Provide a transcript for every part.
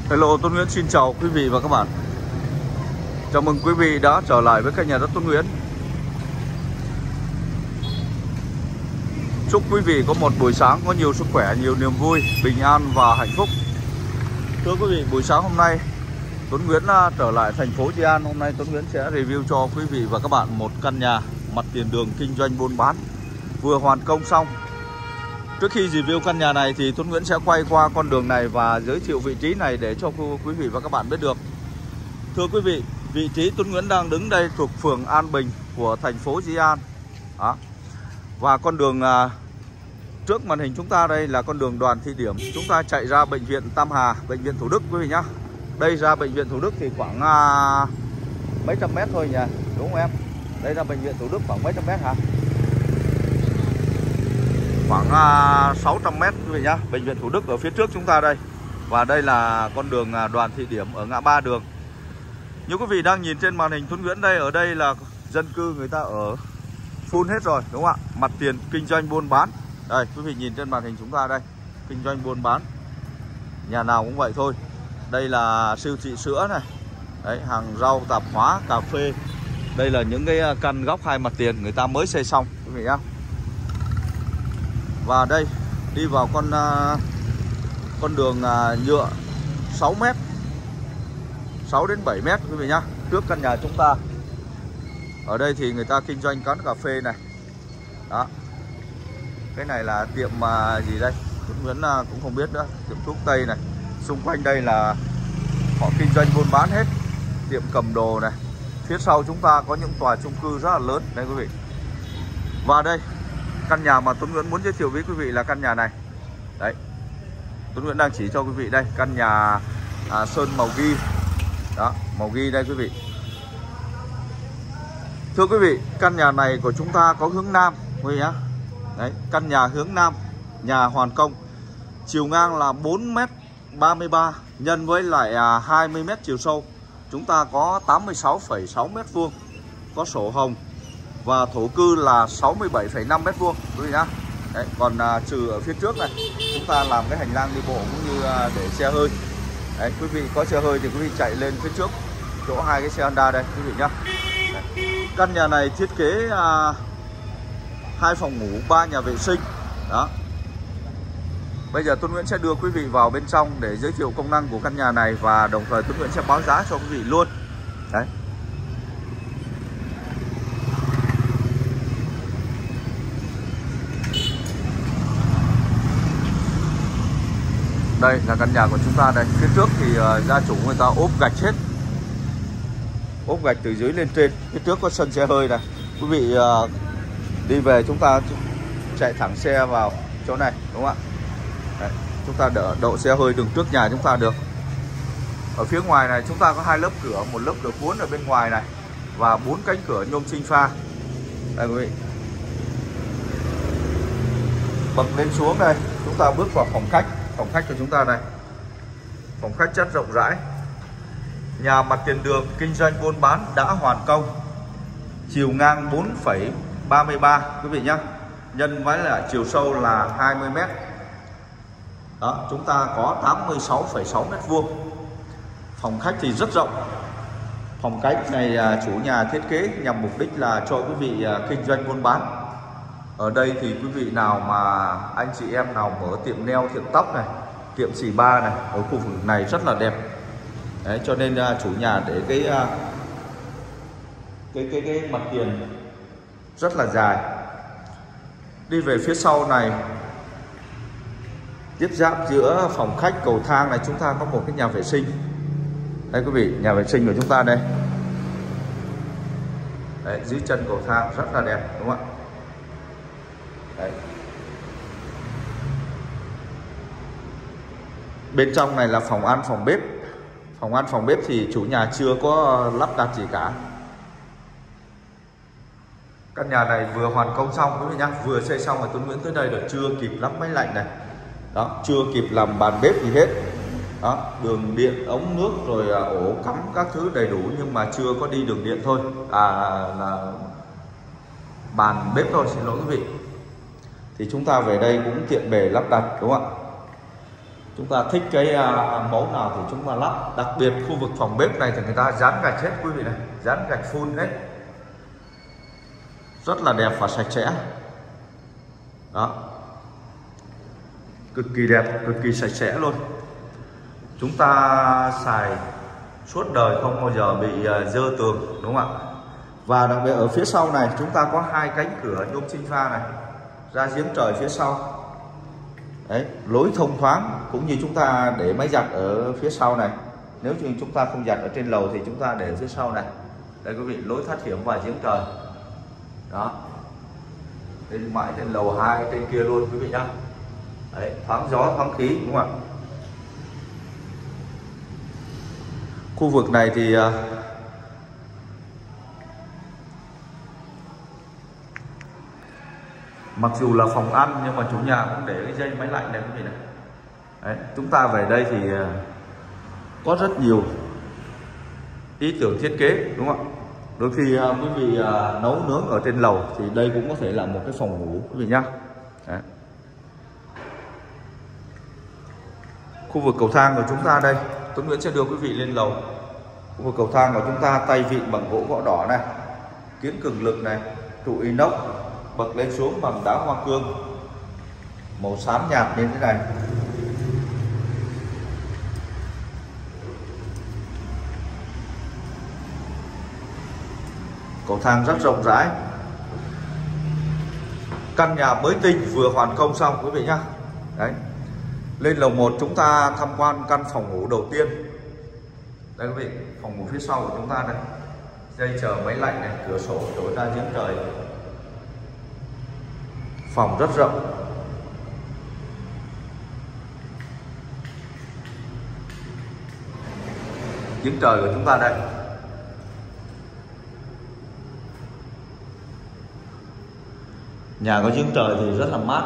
Hello, Tuấn Nguyễn xin chào quý vị và các bạn. Chào mừng quý vị đã trở lại với kênh nhà đất Tuấn Nguyễn. Chúc quý vị có một buổi sáng có nhiều sức khỏe, nhiều niềm vui, bình an và hạnh phúc. Thưa quý vị, buổi sáng hôm nay Tuấn Nguyễn trở lại thành phố Di An. Hôm nay Tuấn Nguyễn sẽ review cho quý vị và các bạn một căn nhà mặt tiền đường kinh doanh buôn bán vừa hoàn công xong. Trước khi review căn nhà này thì Tuấn Nguyễn sẽ quay qua con đường này và giới thiệu vị trí này để cho quý vị và các bạn biết được. Thưa quý vị, vị trí Tuấn Nguyễn đang đứng đây thuộc phường An Bình của thành phố Di An. Và con đường trước màn hình chúng ta đây là con đường Đoàn Thị Điểm. Chúng ta chạy ra bệnh viện Tam Hà, bệnh viện Thủ Đức quý vị nhá. Đây ra bệnh viện Thủ Đức thì khoảng mấy trăm mét thôi nhỉ, đúng không em? Đây ra bệnh viện Thủ Đức khoảng mấy trăm mét hả? Khoảng 600 mét quý vị nhá. Bệnh viện Thủ Đức ở phía trước chúng ta đây. Và đây là con đường Đoàn Thị Điểm ở ngã ba đường. Như quý vị đang nhìn trên màn hình Tuấn Nguyễn đây, ở đây là dân cư người ta ở full hết rồi, đúng không ạ? Mặt tiền kinh doanh buôn bán. Đây, quý vị nhìn trên màn hình chúng ta đây, kinh doanh buôn bán. Nhà nào cũng vậy thôi. Đây là siêu thị sữa này. Đấy, hàng rau, tạp hóa, cà phê. Đây là những cái căn góc hai mặt tiền người ta mới xây xong quý vị nhá. Và đây đi vào con đường nhựa 6 m, 6 đến 7 m quý vị nhá. Trước căn nhà chúng ta. Ở đây thì người ta kinh doanh quán cà phê này. Đó. Cái này là tiệm gì đây? Tuấn Nguyễn cũng không biết nữa. Tiệm thuốc tây này. Xung quanh đây là họ kinh doanh buôn bán hết. Tiệm cầm đồ này. Phía sau chúng ta có những tòa chung cư rất là lớn đây quý vị. Và đây, căn nhà mà Tuấn Nguyễn muốn giới thiệu với quý vị là căn nhà này. Đấy, Tuấn Nguyễn đang chỉ cho quý vị đây, căn nhà sơn màu ghi. Đó, màu ghi đây quý vị. Thưa quý vị, căn nhà này của chúng ta có hướng Nam quý vị nhá. Đấy, căn nhà hướng Nam, nhà hoàn công. Chiều ngang là 4m33 nhân với lại 20m chiều sâu. Chúng ta có 86,6 m², có sổ hồng. Và thổ cư là 67,5 m² quý vị nhá. Đấy, còn trừ ở phía trước này, chúng ta làm cái hành lang đi bộ cũng như để xe hơi. Đấy, quý vị có xe hơi thì quý vị chạy lên phía trước chỗ hai cái xe Honda đây quý vị nhá. Đấy. Căn nhà này thiết kế 2 phòng ngủ, 3 nhà vệ sinh. Đó. Bây giờ Tuấn Nguyễn sẽ đưa quý vị vào bên trong để giới thiệu công năng của căn nhà này và đồng thời Tuấn Nguyễn sẽ báo giá cho quý vị luôn. Đấy. Đây là căn nhà của chúng ta đây. Phía trước thì gia chủ người ta ốp gạch hết. Ốp gạch từ dưới lên trên. Phía trước có sân xe hơi này. Quý vị đi về chúng ta chạy thẳng xe vào chỗ này, đúng không ạ? Đấy, chúng ta đậu xe hơi đường trước nhà chúng ta được. Ở phía ngoài này chúng ta có 2 lớp cửa, một lớp cửa cuốn ở bên ngoài này và 4 cánh cửa nhôm sinh pha. Đây quý vị. Bậc lên xuống đây, chúng ta bước vào phòng khách. Phòng khách của chúng ta này. Phòng khách rất rộng rãi. Nhà mặt tiền đường kinh doanh buôn bán đã hoàn công. Chiều ngang 4,33 quý vị nhé. Nhân với lại chiều sâu là 20 m. Đó, chúng ta có 86,6 m². Phòng khách thì rất rộng. Phòng khách này chủ nhà thiết kế nhằm mục đích là cho quý vị kinh doanh buôn bán. Ở đây thì quý vị nào mà anh chị em nào mở tiệm nail, tiệm tóc này, tiệm xì ba này, ở khu vực này rất là đẹp. Đấy, cho nên chủ nhà để cái mặt tiền rất là dài. Đi về phía sau này, tiếp giáp giữa phòng khách cầu thang này chúng ta có một cái nhà vệ sinh. Đây quý vị, nhà vệ sinh của chúng ta đây. Đấy, dưới chân cầu thang rất là đẹp, đúng không ạ? Đấy. Bên trong này là phòng ăn, phòng bếp. Phòng ăn, phòng bếp thì chủ nhà chưa có lắp đặt gì cả. Căn nhà này vừa hoàn công xong quý vị nhá, vừa xây xong rồi Tuấn Nguyễn tới đây là chưa kịp lắp máy lạnh này. Đó, chưa kịp làm bàn bếp gì hết. Đó, đường điện, ống nước rồi ổ cắm các thứ đầy đủ nhưng mà chưa có đi đường điện thôi. Là bàn bếp thôi, xin lỗi quý vị. Thì chúng ta về đây cũng tiện bề lắp đặt, đúng không ạ? Chúng ta thích cái mẫu nào thì chúng ta lắp. Đặc biệt khu vực phòng bếp này thì người ta dán gạch hết quý vị này, dán gạch full hết, rất là đẹp và sạch sẽ. Đó, cực kỳ đẹp, cực kỳ sạch sẽ luôn. Chúng ta xài suốt đời không bao giờ bị dơ tường, đúng không ạ? Và đặc biệt ở phía sau này chúng ta có hai cánh cửa nhôm sinh pha này ra giếng trời phía sau. Đấy, lối thông thoáng, cũng như chúng ta để máy giặt ở phía sau này. Nếu như chúng ta không giặt ở trên lầu thì chúng ta để ở phía sau này. Đây quý vị, lối thoát hiểm và giếng trời. Đó, lên mãi trên lầu 2 trên kia luôn quý vị nhá. Đấy, thoáng gió thoáng khí, đúng không ạ? Khu vực này thì mặc dù là phòng ăn nhưng mà chủ nhà cũng để cái dây máy lạnh này quý vị này. Đấy, chúng ta về đây thì có rất nhiều ý tưởng thiết kế, đúng không ạ? Đôi khi quý vị nấu nướng ở trên lầu thì đây cũng có thể là một cái phòng ngủ quý vị nhá. Đấy. Khu vực cầu thang của chúng ta đây, Tuấn Nguyễn sẽ đưa quý vị lên lầu. Khu vực cầu thang của chúng ta tay vịn bằng gỗ gõ đỏ này, kiếng cường lực này, trụ inox, bậc lên xuống bằng đá hoa cương màu xám nhạt như thế này. Cầu thang rất rộng rãi. Căn nhà mới tinh vừa hoàn công xong quý vị nhá. Đấy. Lên lầu 1 chúng ta tham quan căn phòng ngủ đầu tiên. Đây quý vị, phòng ngủ phía sau của chúng ta đây. Dây chờ máy lạnh này, cửa sổ đổ ra giếng trời. Phòng rất rộng. Giếng trời của chúng ta đây. Nhà có giếng trời thì rất là mát.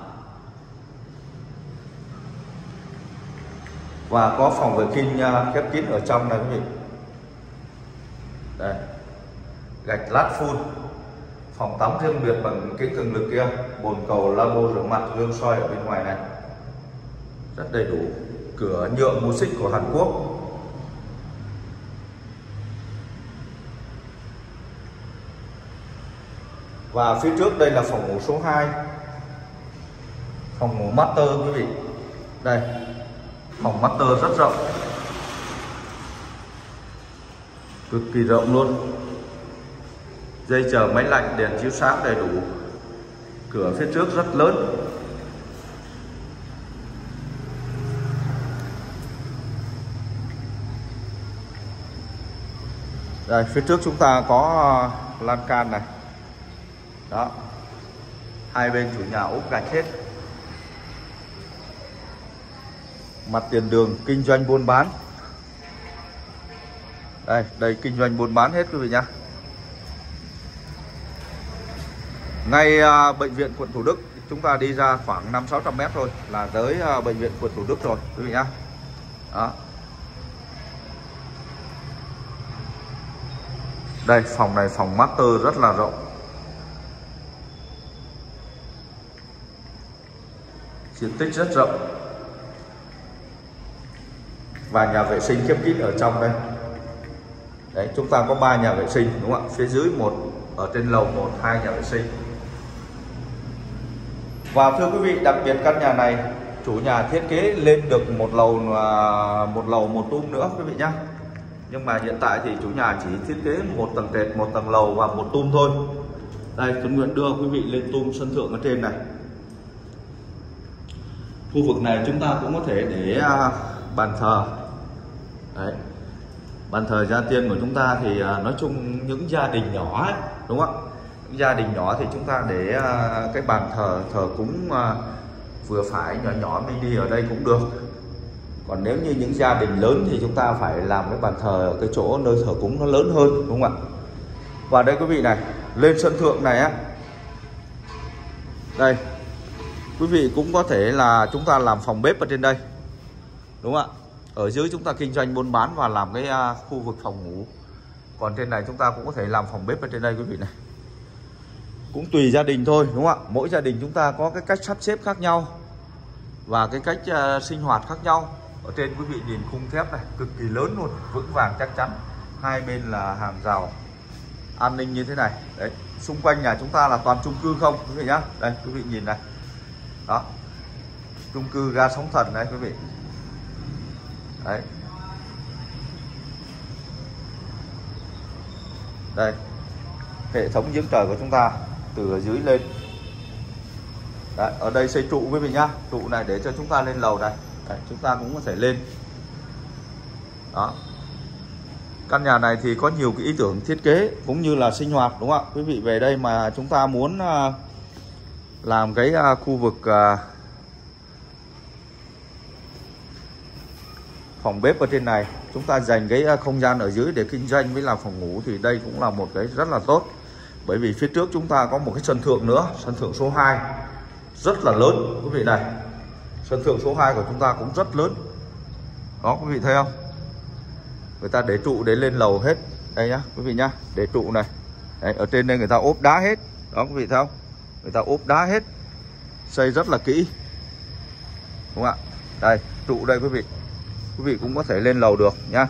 Và có phòng vệ sinh khép kín ở trong này quý vị. Đây, gạch lát full. Phòng tắm riêng biệt bằng kính cường lực kia, bồn cầu, lavabo rửa mặt, gương soi ở bên ngoài này, rất đầy đủ. Cửa nhựa mùa xích của Hàn Quốc. Và phía trước đây là phòng ngủ số 2, phòng ngủ master quý vị. Đây, phòng master rất rộng, cực kỳ rộng luôn. Dây chờ máy lạnh, đèn chiếu sáng đầy đủ. Cửa phía trước rất lớn. Đây, phía trước chúng ta có lan can này. Đó, hai bên chủ nhà ốp gạch hết. Mặt tiền đường kinh doanh buôn bán. Đây kinh doanh buôn bán hết quý vị nhá. Ngay bệnh viện quận Thủ Đức, chúng ta đi ra khoảng 500-600 m thôi là tới bệnh viện quận Thủ Đức rồi quý vị nhá. Đó. Đây, phòng này phòng master rất là rộng. Diện tích rất rộng. Và nhà vệ sinh khép kín ở trong đây. Đấy, chúng ta có 3 nhà vệ sinh, đúng không ạ? Phía dưới một, ở trên lầu 1, 2 nhà vệ sinh. Và thưa quý vị, đặc biệt căn nhà này chủ nhà thiết kế lên được một lầu một tum nữa quý vị nhá. Nhưng mà hiện tại thì chủ nhà chỉ thiết kế một tầng trệt, một tầng lầu và một tum thôi. Đây, Tuấn Nguyễn đưa quý vị lên tum sân thượng ở trên này. Khu vực này chúng ta cũng có thể để bàn thờ. Đấy, bàn thờ gia tiên của chúng ta thì nói chung những gia đình nhỏ ấy, đúng không? Những gia đình nhỏ thì chúng ta để cái bàn thờ cúng vừa phải, nhỏ nhỏ mini ở đây cũng được. Còn nếu như những gia đình lớn thì chúng ta phải làm cái bàn thờ ở cái chỗ nơi thờ cúng nó lớn hơn, đúng không ạ? Và đây quý vị này, lên sân thượng này á, đây quý vị cũng có thể là chúng ta làm phòng bếp ở trên đây, đúng không ạ? Ở dưới chúng ta kinh doanh buôn bán và làm cái khu vực phòng ngủ. Còn trên này chúng ta cũng có thể làm phòng bếp ở trên đây quý vị này. Cũng tùy gia đình thôi, đúng không ạ? Mỗi gia đình chúng ta có cái cách sắp xếp khác nhau. và cái cách sinh hoạt khác nhau. Ở trên quý vị nhìn khung thép này cực kỳ lớn luôn, vững vàng chắc chắn. Hai bên là hàng rào an ninh như thế này. Đấy, xung quanh nhà chúng ta là toàn chung cư không quý vị nhá. Đây quý vị nhìn này. Đó. Chung cư ga Sóng Thần đấy quý vị. Đấy. Đây. Hệ thống giếng trời của chúng ta từ ở dưới lên. Đấy, ở đây xây trụ quý vị nhá. Trụ này để cho chúng ta lên lầu này. Đấy, chúng ta cũng có thể lên. Đó. Căn nhà này thì có nhiều cái ý tưởng thiết kế cũng như là sinh hoạt, đúng không ạ? Quý vị về đây mà chúng ta muốn làm cái khu vực phòng bếp ở trên này, chúng ta dành cái không gian ở dưới để kinh doanh với làm phòng ngủ thì đây cũng là một cái rất là tốt. Bởi vì phía trước chúng ta có một cái sân thượng nữa, sân thượng số 2 rất là lớn quý vị này. Sân thượng số 2 của chúng ta cũng rất lớn. Đó quý vị thấy không? Người ta để trụ để lên lầu hết. Đây nhá quý vị nhá, để trụ này. Đấy, ở trên đây người ta ốp đá hết. Đó quý vị thấy không? Người ta ốp đá hết. Xây rất là kỹ. Đúng không ạ? Đây, trụ đây quý vị. Quý vị cũng có thể lên lầu được nhá.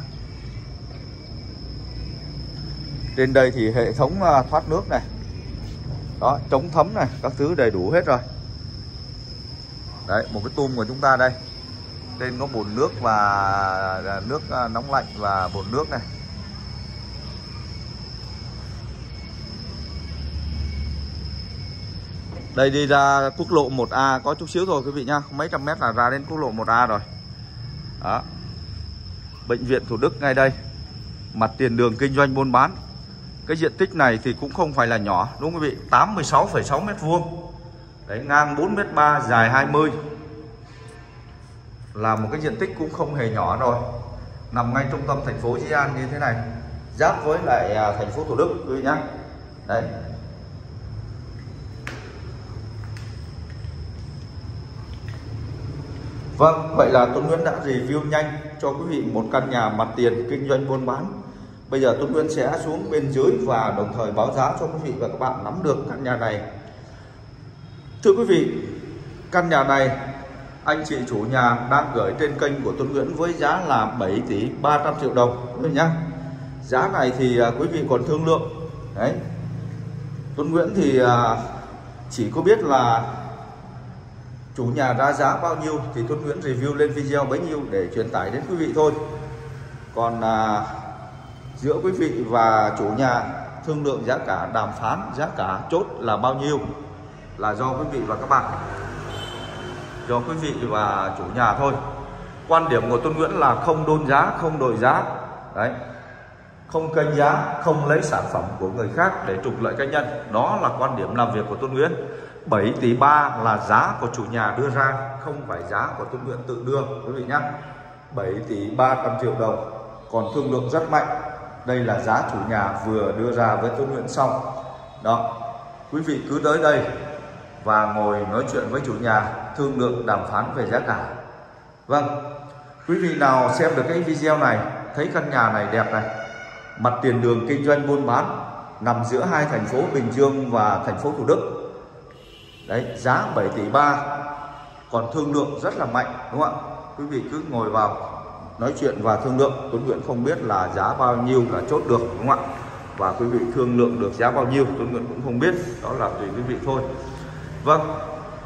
Trên đây thì hệ thống thoát nước này. Đó, chống thấm này, các thứ đầy đủ hết rồi. Đấy, một cái tum của chúng ta đây. Trên có bồn nước và nước nóng lạnh và bồn nước này. Đây đi ra quốc lộ 1A có chút xíu thôi quý vị nhá, mấy trăm mét là ra đến quốc lộ 1A rồi. Đó. Bệnh viện Thủ Đức ngay đây. Mặt tiền đường kinh doanh buôn bán. Cái diện tích này thì cũng không phải là nhỏ, đúng không quý vị? 86,6 m². Đấy, ngang 4,3 m, dài 20. Là một cái diện tích cũng không hề nhỏ rồi. Nằm ngay trung tâm thành phố Dĩ An như thế này, giáp với lại thành phố Thủ Đức quý vị nhá. Đấy. Vâng, vậy là Tuấn Nguyễn đã review nhanh cho quý vị một căn nhà mặt tiền kinh doanh buôn bán. Bây giờ Tuấn Nguyễn sẽ xuống bên dưới và đồng thời báo giá cho quý vị và các bạn nắm được căn nhà này. Thưa quý vị, căn nhà này anh chị chủ nhà đang gửi trên kênh của Tuấn Nguyễn với giá là 7 tỷ 300 triệu đồng quý vị nhá. Giá này thì quý vị còn thương lượng. Đấy. Tuấn Nguyễn thì chỉ có biết là chủ nhà ra giá bao nhiêu thì Tuấn Nguyễn review lên video bấy nhiêu để truyền tải đến quý vị thôi. Còn giữa quý vị và chủ nhà thương lượng giá cả, đàm phán giá cả chốt là bao nhiêu là do quý vị và các bạn, do quý vị và chủ nhà thôi. Quan điểm của Tuấn Nguyễn là không đôn giá, không đổi giá. Đấy. Không kênh giá, không lấy sản phẩm của người khác để trục lợi cá nhân. Đó là quan điểm làm việc của Tuấn Nguyễn. 7 tỷ 3 là giá của chủ nhà đưa ra, không phải giá của Tuấn Nguyễn tự đưa quý vị nhé. 7 tỷ 300 triệu đồng. Còn thương lượng rất mạnh. Đây là giá chủ nhà vừa đưa ra với Tuấn Nguyễn xong. Đó. Quý vị cứ tới đây và ngồi nói chuyện với chủ nhà, thương lượng đàm phán về giá cả. Vâng, quý vị nào xem được cái video này thấy căn nhà này đẹp này, mặt tiền đường kinh doanh buôn bán, nằm giữa hai thành phố Bình Dương và thành phố Thủ Đức. Đấy, giá 7 tỷ 3, còn thương lượng rất là mạnh, đúng không ạ? Quý vị cứ ngồi vào nói chuyện và thương lượng. Tuấn Nguyễn không biết là giá bao nhiêu là chốt được, đúng không ạ? Và quý vị thương lượng được giá bao nhiêu Tuấn Nguyễn cũng không biết, đó là tùy quý vị thôi. Vâng,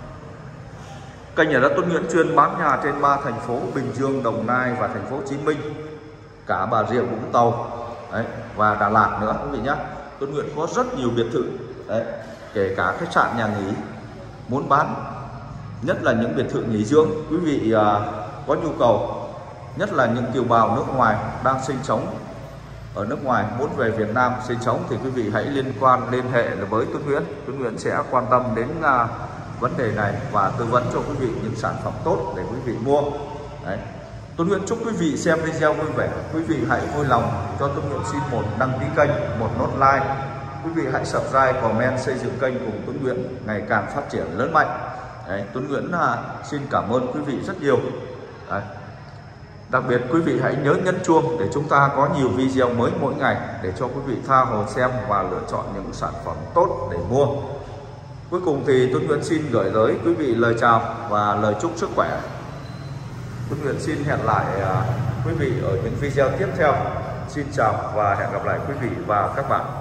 kênh nhà đất Tuấn Nguyễn chuyên bán nhà trên 3 thành phố Bình Dương, Đồng Nai và thành phố Hồ Chí Minh, cả Bà Rịa Vũng Tàu. Đấy, và Đà Lạt nữa quý vị nhé. Tuấn Nguyễn có rất nhiều biệt thự. Đấy, kể cả khách sạn, nhà nghỉ muốn bán, nhất là những biệt thự nghỉ dưỡng. Quý vị có nhu cầu, nhất là những kiều bào nước ngoài đang sinh sống ở nước ngoài muốn về Việt Nam sinh sống thì quý vị hãy liên hệ với Tuấn Nguyễn. Tuấn Nguyễn sẽ quan tâm đến vấn đề này và tư vấn cho quý vị những sản phẩm tốt để quý vị mua. Đấy. Tuấn Nguyễn chúc quý vị xem video vui vẻ. Quý vị hãy vui lòng cho Tuấn Nguyễn xin một đăng ký kênh, một nốt like. Quý vị hãy subscribe, comment xây dựng kênh cùng Tuấn Nguyễn ngày càng phát triển lớn mạnh. Đấy, Tuấn Nguyễn xin cảm ơn quý vị rất nhiều. Đấy. Đặc biệt quý vị hãy nhớ nhấn chuông để chúng ta có nhiều video mới mỗi ngày để cho quý vị tha hồ xem và lựa chọn những sản phẩm tốt để mua. Cuối cùng thì Tuấn Nguyễn xin gửi tới quý vị lời chào và lời chúc sức khỏe. Tuấn Nguyễn xin hẹn lại quý vị ở những video tiếp theo. Xin chào và hẹn gặp lại quý vị và các bạn.